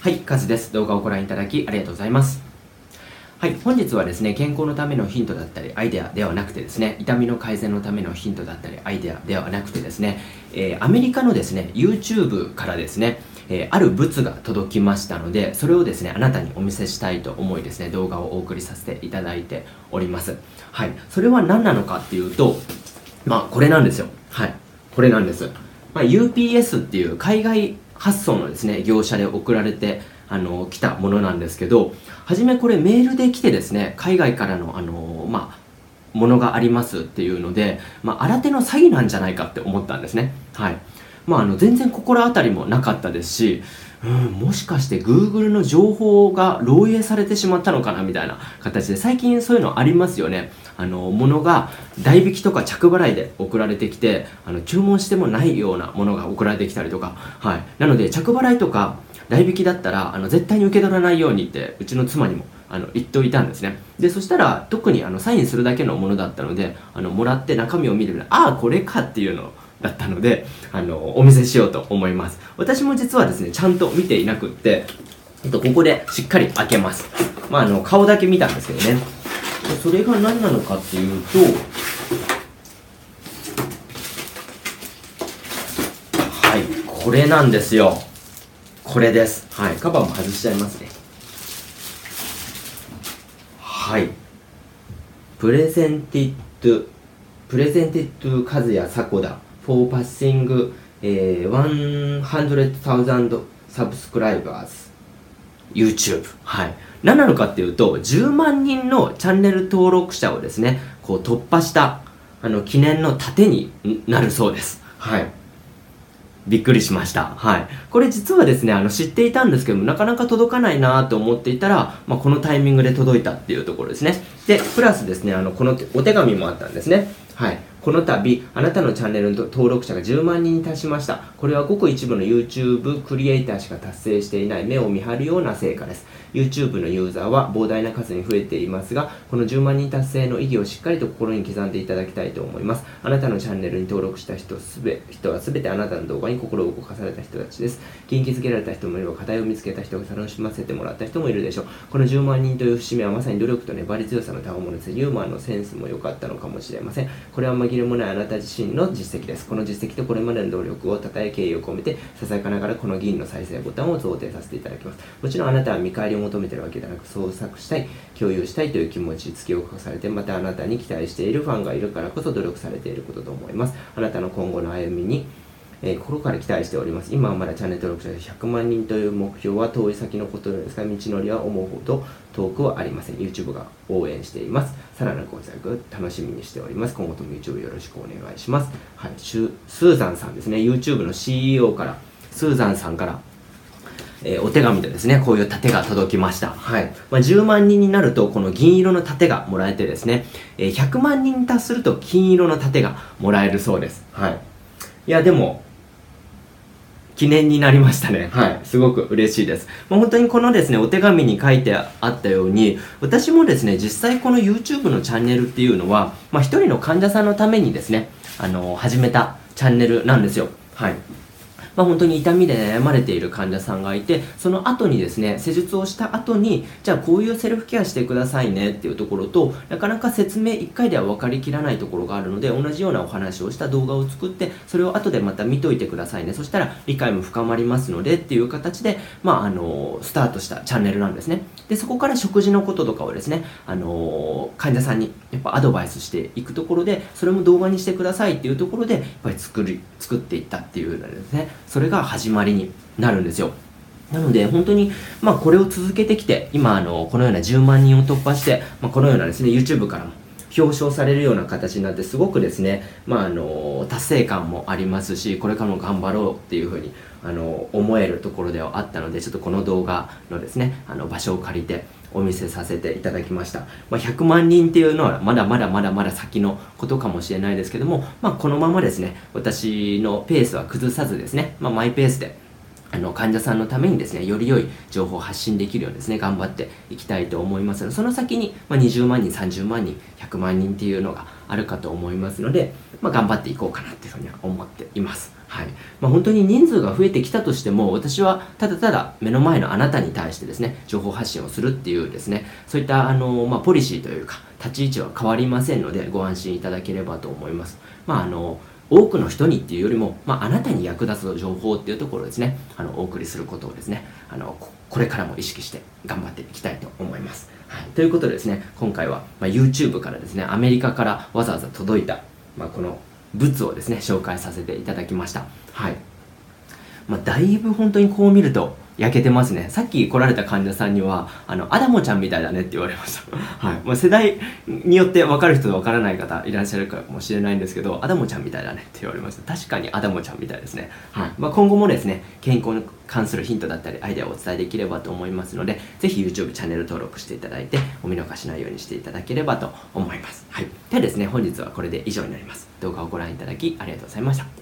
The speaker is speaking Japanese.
はい、カズです。動画をご覧いただきありがとうございます。はい、本日はですね、健康のためのヒントだったりアイデアではなくてですね、痛みの改善のためのヒントだったりアイデアではなくてですね、アメリカのですね、YouTube からですね、ある物が届きましたので、それをですね、あなたにお見せしたいと思いですね、動画をお送りさせていただいております。はい、それは何なのかっていうと、これなんですよ。はい、これなんです。UPS っていう海外発送のですね、業者で送られて来たものなんですけど、はじめこれメールで来てですね、海外からのものがありますっていうので、新手の詐欺なんじゃないかって思ったんですね。はい。全然心当たりもなかったですし、もしかして Google の情報が漏洩されてしまったのかなみたいな形で、最近そういうのありますよね。物が代引きとか着払いで送られてきて、注文してもないようなものが送られてきたりとか、はい。なので、着払いとか代引きだったら、絶対に受け取らないようにって、うちの妻にも言っておいたんですね。で、そしたら、特にサインするだけのものだったので、もらって中身を見るので、ああ、これかっていうのだったので、お見せしようと思います。私も実はですね、ちゃんと見ていなくって、ここでしっかり開けます。顔だけ見たんですけどね。それが何なのかっていうと、はい、これなんですよ。これです。はい、カバーも外しちゃいますね。はい。プレゼンティッドカズヤサコダ for passing 100,000 subscribers YouTube。はい。何なのかっていうと、10万人のチャンネル登録者をですね、こう突破した、記念の盾になるそうです。はい。びっくりしました。はい。これ実はですね、知っていたんですけども、なかなか届かないなと思っていたら、このタイミングで届いたっていうところですね。で、プラスですね、このお手紙もあったんですね。はい。この度、あなたのチャンネルの登録者が10万人に達しました。これはごく一部の YouTube クリエイターしか達成していない目を見張るような成果です。YouTube のユーザーは膨大な数に増えていますが、この10万人達成の意義をしっかりと心に刻んでいただきたいと思います。あなたのチャンネルに登録した人はすべてあなたの動画に心を動かされた人たちです。元気づけられた人もいれば、課題を見つけた人が楽しませてもらった人もいるでしょう。この10万人という節目はまさに努力と粘り強さの賜物です。ユーモアのセンスも良かったのかもしれません。これは紛れもないあなた自身の実績です。この実績とこれまでの努力を称え敬意を込めて、ささやかながらこの議員の再生ボタンを贈呈させていただきます。もちろんあなたは見返りを求めているわけではなく、創作したい、共有したいという気持ち、突き動かされて、またあなたに期待しているファンがいるからこそ努力されていることと思います。あなたの今後の歩みに心から期待しております。今はまだチャンネル登録者100万人という目標は遠い先のことですが、道のりは思うほど遠くはありません。YouTube が応援しています。さらなるご活躍楽しみにしております。今後とも YouTube よろしくお願いします。はい、スーザンさんですね。YouTube の CEO から、スーザンさんから、お手紙でですね、こういう盾が届きました。はい。10万人になると、この銀色の盾がもらえてですね、100万人に達すると金色の盾がもらえるそうです。はい。いや、でも、記念になりましたね。はい。すごく嬉しいです。本当にこのですね、お手紙に書いてあったように、私もですね、実際この YouTube のチャンネルっていうのは、一人の患者さんのためにですね、始めたチャンネルなんですよ。はい。本当に痛みで悩まれている患者さんがいて、その後にですね、施術をした後に、じゃあこういうセルフケアしてくださいねっていうところと、なかなか説明1回では分かりきらないところがあるので、同じようなお話をした動画を作って、それを後でまた見といてくださいね。そしたら理解も深まりますのでっていう形で、スタートしたチャンネルなんですね。で、そこから食事のこととかをですね、患者さんにやっぱアドバイスしていくところで、それも動画にしてくださいっていうところで、やっぱり作っていったっていうのですね。それが始まりになるんですよ。なので、本当に、これを続けてきて、今、このような10万人を突破して、このようなですね、YouTube からも表彰されるような形になって、すごくですね、達成感もありますし、これからも頑張ろうっていうふうに、思えるところではあったので、ちょっとこの動画のですね、場所を借りて、お見せさせていただきました。100万人っていうのはまだまだ先のことかもしれないですけども、このままですね、私のペースは崩さずですね、マイペースで、患者さんのためにですね、より良い情報を発信できるようにですね、頑張っていきたいと思いますので、その先に、20万人、30万人、100万人っていうのがあるかと思いますので、頑張っていこうかなっていうふうには思っています。 はい。本当に人数が増えてきたとしても、私はただただ目の前のあなたに対してですね、情報発信をするっていうですね、そういったポリシーというか、立ち位置は変わりませんので、ご安心いただければと思います。多くの人にっていうよりも、あなたに役立つ情報っていうところをですね、お送りすることをですね、これからも意識して頑張っていきたいと思います。はい。ということでですね、今回は、YouTube からですね、アメリカからわざわざ届いた、この物をですね、紹介させていただきました。はい。だいぶ本当にこう見ると焼けてますね。さっき来られた患者さんには、アダモちゃんみたいだねって言われました。はい。世代によって分かる人と分からない方いらっしゃるかもしれないんですけど、アダモちゃんみたいだねって言われました。確かにアダモちゃんみたいですね。はい。今後もですね、健康に関するヒントだったりアイデアをお伝えできればと思いますので、ぜひ YouTube チャンネル登録していただいて、お見逃しないようにしていただければと思います。はい。ではですね、本日はこれで以上になります。動画をご覧いただきありがとうございました。